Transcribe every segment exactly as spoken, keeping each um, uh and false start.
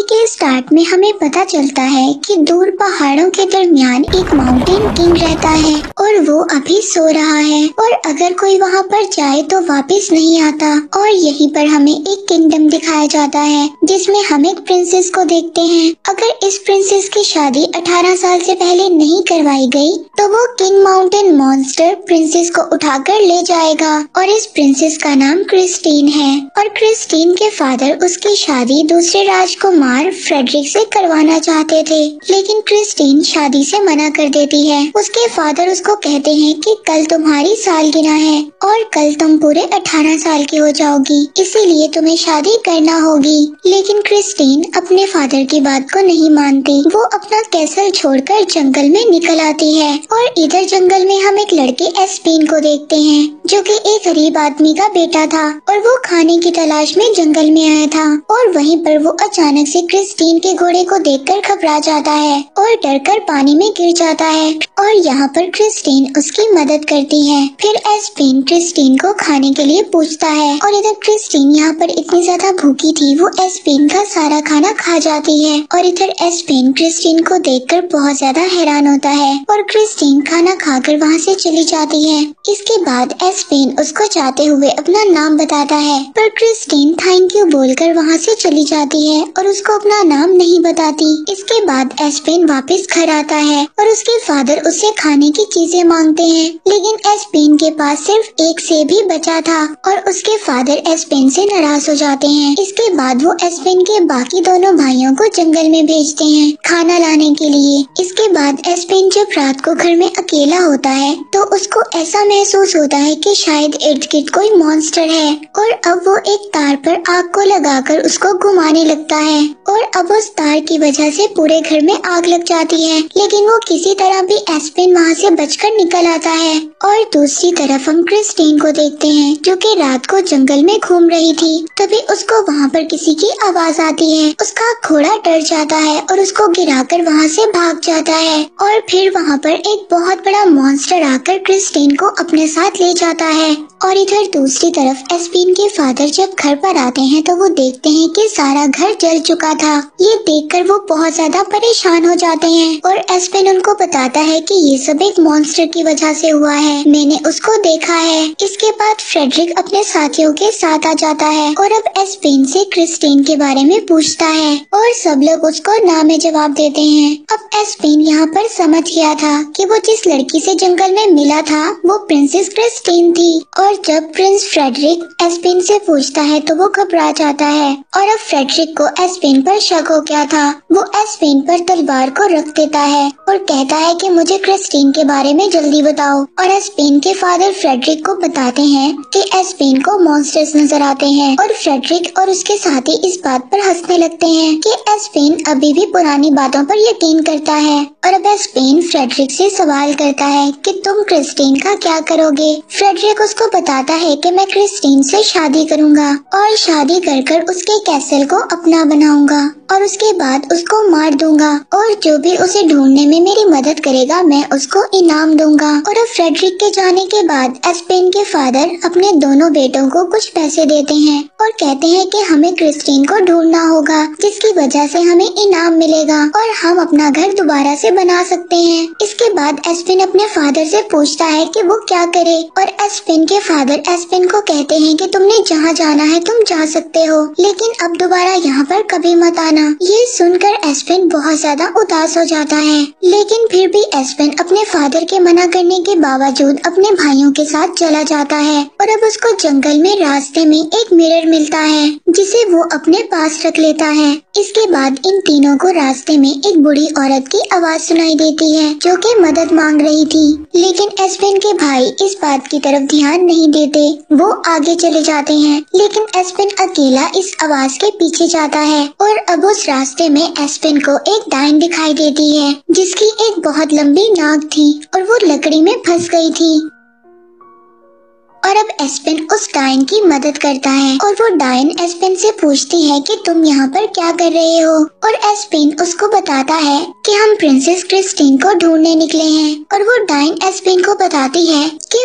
के स्टार्ट में हमें पता चलता है कि दूर पहाड़ों के दरमियान एक माउंटेन किंग रहता है और वो अभी सो रहा है और अगर कोई वहाँ पर जाए तो वापस नहीं आता। और यहीं पर हमें एक किंगडम दिखाया जाता है जिसमें हम एक प्रिंसेस को देखते हैं। अगर इस प्रिंसेस की शादी अठारह साल से पहले नहीं करवाई गई तो वो किंग माउंटेन मॉन्स्टर प्रिंसेस को उठाकर ले जाएगा और इस प्रिंसेस का नाम क्रिस्टीन है। और क्रिस्टीन के फादर उसकी शादी दूसरे राजकुमार फ्रेडरिक से करवाना चाहते थे, लेकिन क्रिस्टीन शादी से मना कर देती है। उसके फादर उसको कहते हैं कि कल तुम्हारी सालगिरह है और कल तुम पूरे अठारह साल की हो जाओगी, इसीलिए तुम्हें शादी करना होगी। लेकिन क्रिस्टीन अपने फादर की बात को नहीं मानती। वो अपना कैसल छोड़कर जंगल में निकल आती है और इधर जंगल में हम एक लड़के एस्पिन को देखते हैं जो कि एक गरीब आदमी का बेटा था और वो खाने की तलाश में जंगल में आया था। और वहीं पर वो अचानक से क्रिस्टीन के घोड़े को देखकर घबरा जाता है और डरकर पानी में गिर जाता है और यहाँ पर क्रिस्टीन उसकी मदद करती है। फिर एस्पिन क्रिस्टीन को खाने के लिए पूछता है और इधर क्रिस्टीन यहाँ पर इतनी ज्यादा भूखी थी वो एस्पिन का सारा खाना खा जाती है। और इधर एस्पिन क्रिस्टीन को देखकर बहुत ज्यादा हैरान होता है और क्रिस्टीन खाना खाकर वहाँ से चली जाती है। इसके बाद एस्पिन उसको जाते हुए अपना नाम बताता है पर क्रिस्टीन थैंक यू बोलकर वहाँ से चली जाती है और उसको अपना नाम नहीं बताती। इसके बाद एस्पिन वापस घर आता है और उसके फादर उससे खाने की चीजें मांगते हैं, लेकिन एस्पिन के पास सिर्फ एक सेब ही बचा था और उसके फादर एस्पिन से नाराज हो जाते हैं। इसके बाद वो एस्पिन के बाकी दोनों भाइयों को जंगल में भेजते हैं खाना लाने के लिए। इसके बाद एस्पिन जब रात को घर में अकेला होता है तो उसको ऐसा महसूस होता है कि शायद इर्द गिर्द कोई मॉन्स्टर है और अब वो एक तार पर आग को लगाकर उसको घुमाने लगता है और अब उस तार की वजह से पूरे घर में आग लग जाती है, लेकिन वो किसी तरह भी एस्पिन वहाँ से बचकर निकल आता है। और दूसरी तरफ हम क्रिस्टीन को देखते हैं जो कि रात को जंगल में घूम रही थी। तभी उसको वहाँ पर किसी की आवाज आती है। उसका घोड़ा डर जाता है और उसको गिराकर वहाँ से भाग जाता है और फिर वहाँ पर एक बहुत बड़ा मॉन्स्टर आकर क्रिस्टीन को अपने साथ ले जाता है। और इधर दूसरी तरफ एस्पिन के फादर जब घर पर आते हैं तो वो देखते हैं कि सारा घर जल चुका था। ये देखकर वो बहुत ज्यादा परेशान हो जाते हैं और एस्पिन उनको बताता है कि ये सब एक मॉन्स्टर की वजह से हुआ है, मैंने उसको देखा है। इसके बाद फ्रेडरिक अपने साथियों के साथ आ जाता है और अब एस्पिन से क्रिस्टीन के बारे में पूछता है और सब लोग उसको ना में जवाब देते हैं। अब एस्पिन यहाँ पर समझ गया था कि वो जिस लड़की से जंगल में मिला था वो प्रिंसेस क्रिस्टीन थी। और जब प्रिंस फ्रेडरिक एस्पिन से पूछता है तो वो घबरा जाता है और अब फ्रेडरिक को एस्पिन पर शक हो गया था। वो एस्पिन पर तलवार को रख देता है और कहता है कि मुझे क्रिस्टीन के बारे में जल्दी बताओ। और एस्पिन के फादर फ्रेडरिक को बताते हैं कि एस्पिन को मॉन्स्टर्स नजर आते हैं और फ्रेडरिक और उसके साथी इस बात पर हंसने लगते हैं कि एस्पिन अभी भी पुरानी बातों पर यकीन करता है। और अब एस्पिन फ्रेडरिक से सवाल करता है कि तुम क्रिस्टीन का क्या करोगे। फ्रेडरिक उसको बताता है कि मैं क्रिस्टीन से शादी करूंगा और शादी कर कर उसके कैसल को अपना बनाऊंगा और उसके बाद उसको मार दूंगा और जो भी उसे ढूंढने में मेरी मदद करेगा मैं उसको इनाम दूंगा। और अब फ्रेडरिक के जाने के बाद एस्पिन के फादर अपने दोनों बेटों को कुछ पैसे देते हैं और कहते हैं कि हमें क्रिस्टीन को ढूंढना होगा जिसकी वजह से हमें इनाम मिलेगा और हम अपना घर दोबारा से बना सकते हैं। इसके बाद एस्पिन अपने फादर से पूछता है कि वो क्या करे और एस्पिन के फादर एस्पिन को कहते हैं कि तुमने जहाँ जाना है तुम जा सकते हो, लेकिन अब दोबारा यहाँ पर कभी मत आना। ये सुनकर एस्पिन बहुत ज्यादा उदास हो जाता है, लेकिन फिर भी एस्पिन अपने फादर के मना करने के बावजूद अपने भाइयों के साथ चला जाता है। और अब उसको जंगल में रास्ते में एक मिरर मिलता है जिसे वो अपने पास रख लेता है। इसके बाद इन तीनों को रास्ते में एक बूढ़ी औरत की आवाज सुनाई देती है जो कि मदद मांग रही थी, लेकिन एस्पिन के भाई इस बात की तरफ ध्यान नहीं देते। वो आगे चले जाते हैं, लेकिन एस्पिन अकेला इस आवाज के पीछे जाता है और अब उस रास्ते में एस्पिन को एक डाइन दिखाई देती है जिसकी एक बहुत लंबी नाक थी और वो लकड़ी में फंस गई थी। और अब एस्पिन उस डाइन की मदद करता है और वो डाइन एस्पिन से पूछती है कि तुम यहाँ पर क्या कर रहे हो। और एस्पिन उसको बताता है कि हम प्रिंसेस क्रिस्टीन को ढूंढने निकले हैं। और वो डाइन एस्पिन को बताती है कि प्रिंसेस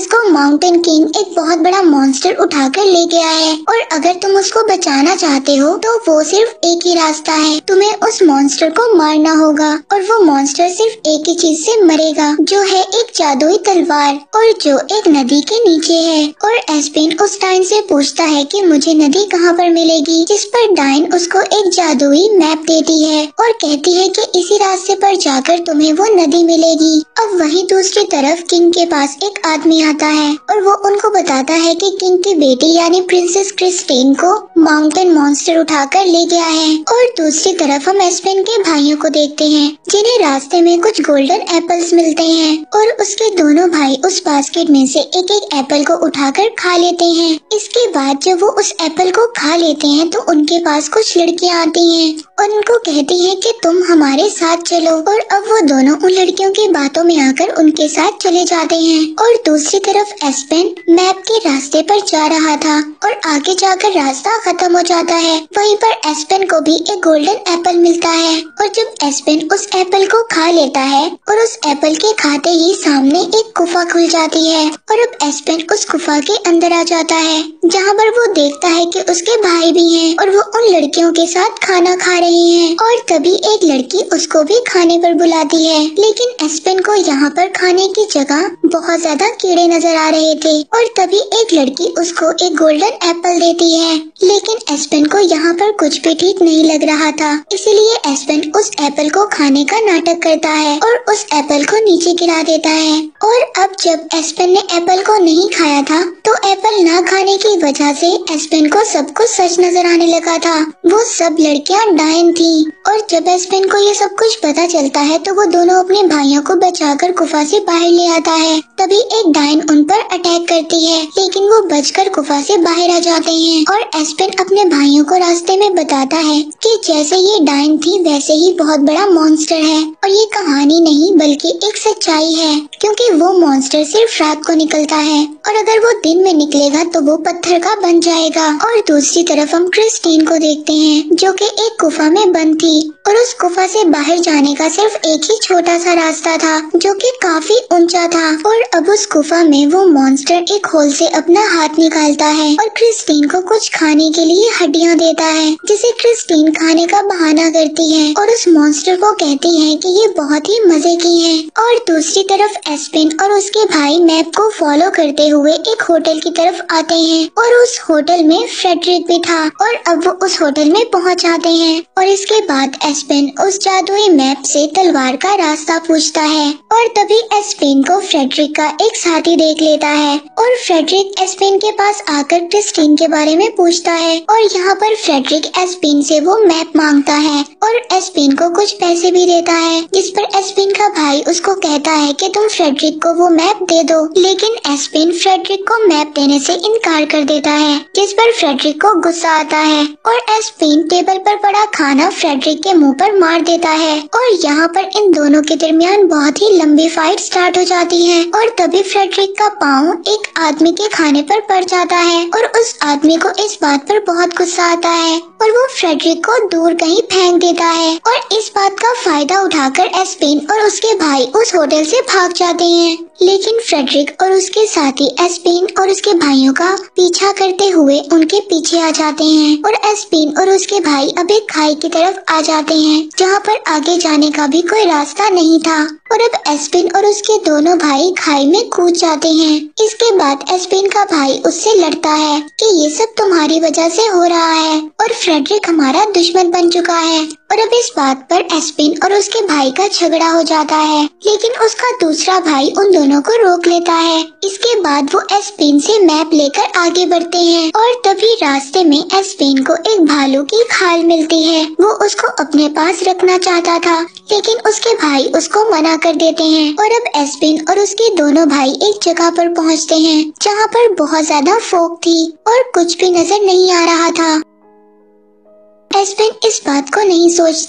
जिसको माउंटेन किंग एक बहुत बड़ा मॉन्स्टर उठाकर ले गया है और अगर तुम उसको बचाना चाहते हो तो वो सिर्फ एक ही रास्ता है, तुम्हें उस मॉन्स्टर को मारना होगा और वो मॉन्स्टर सिर्फ एक ही चीज से मरेगा जो है एक जादुई तलवार और जो एक नदी के नीचे है। और एस्पेन उस डायन से पूछता है कि मुझे नदी कहाँ पर मिलेगी, जिस पर डायन उसको एक जादुई मैप देती है और कहती है कि इसी रास्ते पर जाकर तुम्हें वो नदी मिलेगी। अब वहीं दूसरी तरफ किंग के पास एक आदमी आता है और वो उनको बताता है कि किंग की बेटी यानी प्रिंसेस क्रिस्टीन को माउंटेन मॉन्स्टर उठाकर ले गया है। और दूसरी तरफ हम एस्पेन के भाइयों को देखते हैं जिन्हें रास्ते में कुछ गोल्डन एप्पल्स मिलते हैं और उसके दोनों भाई उस बास्केट में से एक एक एप्पल को उठाकर खा लेते हैं। इसके बाद जब वो उस एप्पल को खा लेते हैं तो उनके पास कुछ लड़कियां आती हैं और उनको कहती हैं कि तुम हमारे साथ चलो और अब वो दोनों उन लड़कियों की बातों में आकर उनके साथ चले जाते हैं। और दूसरी तरफ एस्पेन मैप के रास्ते पर जा रहा था और आगे जाकर रास्ता खत्म हो जाता है। वहीं पर एस्पेन को भी एक गोल्डन एप्पल मिलता है और जब एस्पेन उस एप्पल को खा लेता है और उस एप्पल के खाते ही सामने एक गुफा खुल जाती है और अब एस्पेन उस गुफा के अंदर आ जाता है जहाँ पर वो देखता है कि उसके भाई भी हैं और वो उन लड़कियों के साथ खाना खा रही हैं। और तभी एक लड़की उसको भी खाने पर बुलाती है, लेकिन एस्पेन को यहाँ पर खाने की जगह बहुत ज्यादा कीड़े नजर आ रहे थे और तभी एक लड़की उसको एक गोल्डन एप्पल देती है, लेकिन एस्पेन को यहाँ पर कुछ भी ठीक नहीं लग रहा था, इसीलिए एस्पेन उस एप्पल को खाने का नाटक करता है और उस एप्पल को नीचे गिरा देता है। और अब जब एस्पेन ने एप्पल को नहीं खाया था तो एप्पल ना खाने की वजह से एस्पेन को सब कुछ सच नजर आने लगा था, वो सब लड़कियां डायन थी। और जब एस्पेन को ये सब कुछ पता चलता है तो वो दोनों अपने भाइयों को बचाकर गुफा से बाहर ले आता है। तभी एक डायन उन पर अटैक करती है, लेकिन वो बचकर गुफा से बाहर आ जाते हैं और एस्पेन अपने भाइयों को रास्ते में बताता है कि जैसे ये डायन थी वैसे ही बहुत बड़ा मॉन्स्टर है और ये कहानी नहीं बल्कि एक सच्चाई है, क्योंकि वो मॉन्स्टर सिर्फ रात को निकलता है और अगर वो दिन में निकलेगा तो वो पत्थर का बन जाएगा। और दूसरी तरफ हम क्रिस्टीन को देखते हैं जो कि एक गुफा में बंद थी और उस गुफा से बाहर जाने का सिर्फ एक ही छोटा सा रास्ता था जो कि काफी ऊंचा था। और अब उस गुफा में वो मॉन्स्टर एक होल से अपना हाथ निकालता है और क्रिस्टीन को कुछ खाने के लिए हड्डियां देता है, जिसे क्रिस्टीन खाने का बहाना करती है और उस मॉन्स्टर को कहती है कि ये बहुत ही मजे की है। और दूसरी तरफ एस्पेन और उसके भाई मैप को फॉलो करते हुए एक होटल की तरफ आते हैं और उस होटल में फ्रेडरिक भी था और अब वो उस होटल में पहुंच जाते हैं। और इसके बाद एस्पेन उस जादुई मैप से तलवार का रास्ता पूछता है और तभी एस्पेन को फ्रेडरिक का एक साथी देख लेता है और फ्रेडरिक एस्पेन के पास आकर क्रिस्टीन के बारे में पूछता है और यहाँ पर फ्रेडरिक एस्पेन से वो मैप मांगता है और एस्पेन को कुछ पैसे भी देता है, जिस पर एस्पेन का भाई उसको कहता है कि तुम फ्रेडरिक को वो मैप दे दो, लेकिन एस्पेन फ्रेडरिक को मैप देने से इनकार कर देता है, जिस पर फ्रेडरिक को गुस्सा आता है और एस्पेन टेबल पर पड़ा खाना फ्रेडरिक के मुंह पर मार देता है। और यहाँ पर इन दोनों के दरमियान बहुत ही लंबी फाइट स्टार्ट हो जाती है और तभी फ्रेडरिक का पाँव एक आदमी के खाने पर पड़ जाता है और उस आदमी को इस बात पर बहुत गुस्सा आता है और वो फ्रेडरिक को दूर कहीं फेंक देता है। और इस बात का फायदा उठाकर एस्पेन और उसके भाई उस होटल से भाग जाते हैं, लेकिन फ्रेडरिक और उसके साथी एस्पेन और उसके भाइयों का पीछा करते हुए उनके पीछे आ जाते हैं और एस्पेन और उसके भाई अब एक खाई की तरफ आ जाते हैं जहाँ पर आगे जाने का भी कोई रास्ता नहीं था और अब एस्पेन और उसके दोनों भाई खाई में कूद जाते हैं। इसके बाद एस्पेन का भाई उससे लड़ता है कि ये सब तुम्हारी वजह से हो रहा है और फ्रेडरिक हमारा दुश्मन बन चुका है। और अब इस बात पर एस्पेन और उसके भाई का झगड़ा हो जाता है, लेकिन उसका दूसरा भाई उन दोनों को रोक लेता है। इसके बाद वो एस्पेन से मैप लेकर आगे बढ़ते हैं और तभी रास्ते में एस्पेन को एक भालू की खाल मिलती है। वो उसको अपने पास रखना चाहता था, लेकिन उसके भाई उसको मना कर देते हैं और अब एस्पेन और उसके दोनों भाई एक जगह पर पहुंचते हैं जहां पर बहुत ज्यादा फोग थी और कुछ भी नजर नहीं आ रहा था। एस्पेन इस बात को नहीं सोचता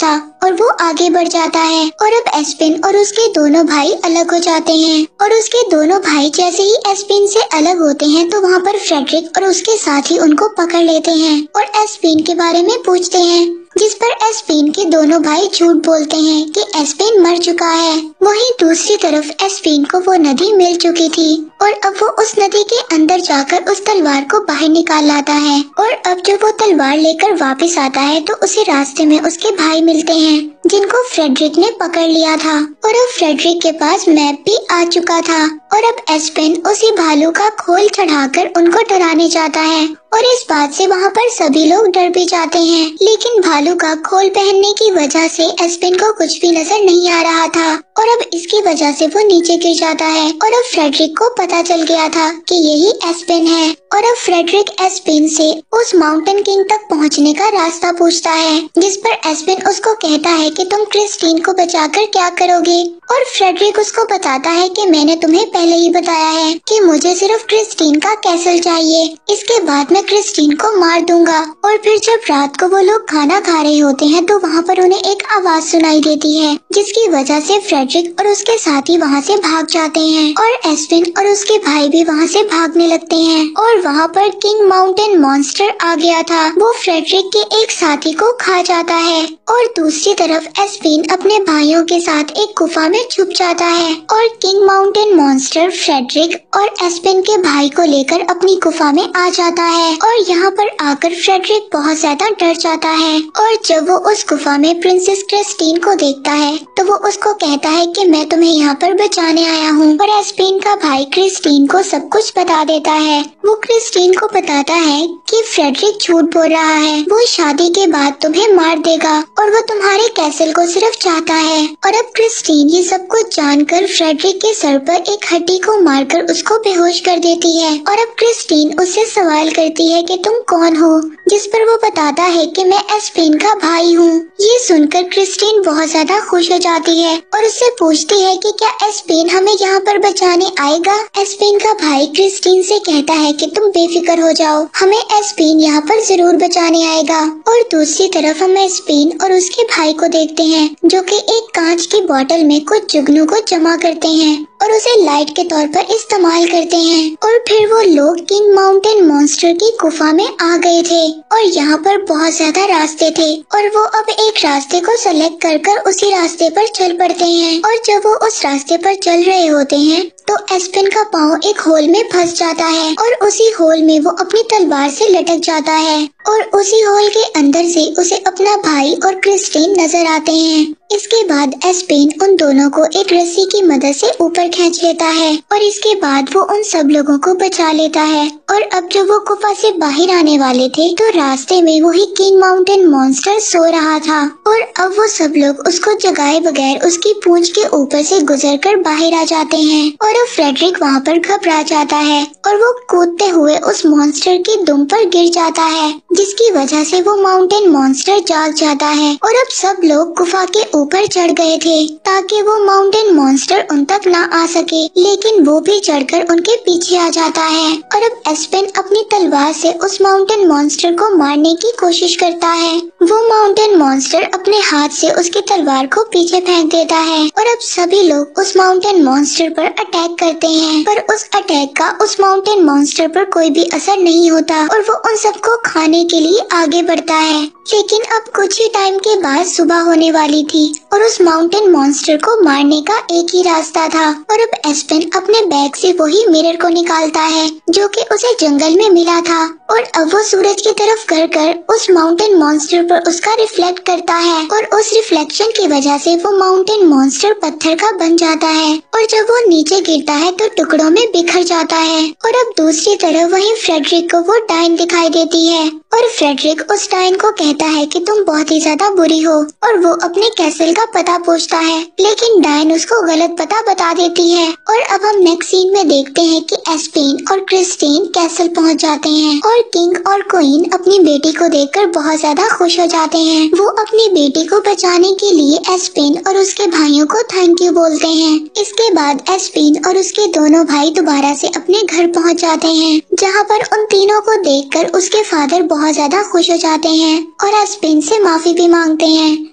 और वो आगे बढ़ जाता है और अब एस्पिन और उसके दोनों भाई अलग हो जाते हैं और उसके दोनों भाई जैसे ही एस्पिन से अलग होते हैं तो वहाँ पर फ्रेडरिक और उसके साथी उनको पकड़ लेते हैं और एस्पिन के बारे में पूछते हैं, जिस पर एस्पिन के दोनों भाई झूठ बोलते हैं कि एस्पिन मर चुका है। वहीं दूसरी तरफ एस्पिन को वो नदी मिल चुकी थी और अब वो उस नदी के अंदर जाकर उस तलवार को बाहर निकाल लाता है और अब जब वो तलवार लेकर वापस आता है तो उसे रास्ते में उसके भाई मिलते हैं जिनको फ्रेडरिक ने पकड़ लिया था और अब फ्रेडरिक के पास मैप भी आ चुका था और अब एस्पिन उसी भालू का खोल चढ़ाकर उनको डराने जाता है और इस बात से वहाँ पर सभी लोग डर भी जाते हैं, लेकिन भालू का खोल पहनने की वजह से एस्पिन को कुछ भी नजर नहीं आ रहा था और अब इसकी वजह से वो नीचे गिर जाता है और अब फ्रेडरिक को पता चल गया था कि यही एस्पिन है और अब फ्रेडरिक एस्पिन से उस माउंटेन किंग तक पहुँचने का रास्ता पूछता है, जिस पर एस्पिन उसको कहता है कि तुम क्रिस्टीन को बचाकर क्या करोगे और फ्रेडरिक उसको बताता है कि मैंने तुम्हें पहले ही बताया है कि मुझे सिर्फ क्रिस्टीन का कैसल चाहिए, इसके बाद मैं क्रिस्टीन को मार दूंगा। और फिर जब रात को वो लोग खाना खा रहे होते हैं तो वहाँ पर उन्हें एक आवाज सुनाई देती है, जिसकी वजह से फ्रेडरिक और उसके साथी वहाँ से भाग जाते हैं और एस्पिन और उसके भाई भी वहाँ से भागने लगते हैं और वहाँ पर किंग माउंटेन मॉन्स्टर आ गया था। वो फ्रेडरिक के एक साथी को खा जाता है और दूसरी तरफ एस्पिन अपने भाइयों के साथ एक गुफा में छुप जाता है और किंग माउंटेन मॉन्स्टर फ्रेडरिक और एस्पिन के भाई को लेकर अपनी गुफा में आ जाता है और यहाँ पर आकर फ्रेडरिक बहुत ज्यादा डर जाता है और जब वो उस गुफा में प्रिंसेस क्रिस्टीन को देखता है तो वो उसको कहता है कि मैं तुम्हें यहाँ पर बचाने आया हूँ और एस्पिन का भाई क्रिस्टीन को सब कुछ बता देता है। वो क्रिस्टीन को बताता है कि फ्रेडरिक झूठ बोल रहा है, वो शादी के बाद तुम्हें मार देगा और वो तुम्हारे कैसल को सिर्फ चाहता है। और अब क्रिस्टीन ये सब कुछ जानकर फ्रेडरिक के सर पर एक हड्डी को मारकर उसको बेहोश कर देती है और अब क्रिस्टीन उससे सवाल करती है कि तुम कौन हो, जिस पर वो बताता है कि मैं एस्पिन का भाई हूँ। ये सुनकर क्रिस्टीन बहुत ज्यादा खुश हो जाती है और उससे पूछती है कि क्या एस्पिन हमें यहाँ पर बचाने आएगा। एस्पिन का भाई क्रिस्टीन से कहता है कि तुम बेफिक्र हो जाओ, हमें एस्पिन यहाँ पर जरूर बचाने आएगा। और दूसरी तरफ हम एस्पिन और उसके भाई को देखते हैं जो कि एक कांच की बोतल में कुछ जुगनू को जमा करते हैं और उसे लाइट के तौर पर इस्तेमाल करते हैं और फिर वो लोग किंग माउंटेन मॉन्स्टर की गुफा में आ गए थे और यहाँ पर बहुत ज्यादा रास्ते थे और वो अब एक रास्ते को सेलेक्ट कर कर उसी रास्ते पर चल पड़ते हैं और जब वो उस रास्ते पर चल रहे होते हैं तो एस्पिन का पाँव एक होल में फंस जाता है और उसी होल में वो अपनी तलवार से लटक जाता है और उसी होल के अंदर से उसे अपना भाई और क्रिस्टीन नजर आते हैं। इसके बाद एस्पिन उन दोनों को एक रस्सी की मदद से ऊपर खींच लेता है और इसके बाद वो उन सब लोगों को बचा लेता है और अब जब वो गुफा से बाहर आने वाले थे तो रास्ते में वही किंग माउंटेन मॉन्स्टर सो रहा था और अब वो सब लोग उसको जगाए बगैर उसकी पूंछ के ऊपर से गुजरकर बाहर आ जाते हैं और अब फ्रेडरिक वहाँ पर घबरा जाता है और वो कूदते हुए उस मॉन्स्टर की दुम पर गिर जाता है, जिसकी वजह से वो माउंटेन मॉन्स्टर जाग जाता है और अब सब लोग गुफा के ऊपर चढ़ गए थे ताकि वो माउंटेन मॉन्स्टर उन तक ना आ सके, लेकिन वो भी चढ़कर उनके पीछे आ जाता है और अब एस्पिन अपनी तलवार से उस माउंटेन मॉन्स्टर को मारने की कोशिश करता है। वो माउंटेन मॉन्स्टर अपने हाथ से उसकी तलवार को पीछे फेंक देता है और अब सभी लोग उस माउंटेन मॉन्स्टर पर अटैक करते हैं, पर उस अटैक का उस माउंटेन मॉन्स्टर पर कोई भी असर नहीं होता और वो उन सबको खाने के लिए आगे बढ़ता है। लेकिन अब कुछ ही टाइम के बाद सुबह होने वाली थी और उस माउंटेन मॉन्स्टर को मारने का एक ही रास्ता था और अब एस्पिन अपने बैग से वही मिरर को निकालता है जो कि उसे जंगल में मिला था और अब वो सूरज की तरफ कर कर उस माउंटेन मॉन्स्टर पर उसका रिफ्लेक्ट करता है और उस रिफ्लेक्शन की वजह से वो माउंटेन मॉन्स्टर पत्थर का बन जाता है और जब वो नीचे गिरता है तो टुकड़ों में बिखर जाता है। और अब दूसरी तरफ वहीं फ्रेडरिक को वो डाइन दिखाई देती है और फ्रेडरिक उस डाइन को कहता है कि तुम बहुत ही ज्यादा बुरी हो और वो अपने कैसल का पता पूछता है, लेकिन डाइन उसको गलत पता बता देती है। और अब हम नेक्स्ट सीन में देखते हैं कि एस्पिन और क्रिस्टीन कैसल पहुंच जाते हैं और किंग और क्वीन अपनी बेटी को देखकर बहुत ज्यादा खुश हो जाते हैं। वो अपनी बेटी को बचाने के लिए एस्पिन और उसके भाइयों को थैंक यू बोलते हैं। इसके बाद एस्पिन और उसके दोनों भाई दोबारा से अपने घर पहुंच जाते हैं, जहां पर उन तीनों को देखकर उसके फादर बहुत ज्यादा खुश हो जाते हैं और एस्पिन से माफी भी मांगते हैं।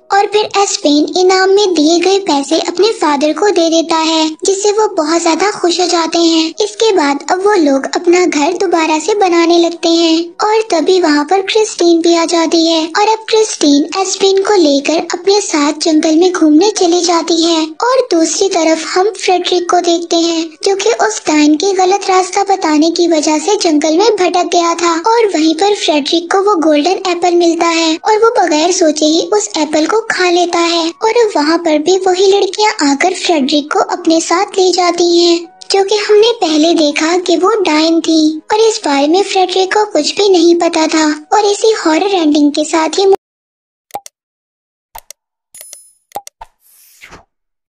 और फिर एस्पेन इनाम में दिए गए पैसे अपने फादर को दे देता है, जिससे वो बहुत ज्यादा खुश हो जाते हैं। इसके बाद अब वो लोग अपना घर दोबारा से बनाने लगते हैं और तभी वहाँ पर क्रिस्टीन भी आ जाती है और अब क्रिस्टीन एस्पेन को लेकर अपने साथ जंगल में घूमने चली जाती है। और दूसरी तरफ हम फ्रेडरिक को देखते हैं, जो कि उस डायन के गलत रास्ता बताने की वजह से जंगल में भटक गया था और वहीं पर फ्रेडरिक को वो गोल्डन एप्पल मिलता है और वो बगैर सोचे ही उस एप्पल को खा लेता है। और वहाँ पर भी वही लड़कियाँ आकर फ्रेडरिक को अपने साथ ले जाती हैं, जो कि हमने पहले देखा कि वो डायन थी और इस बारे में फ्रेडरिक को कुछ भी नहीं पता था। और इसी हॉरर एंडिंग के साथ ही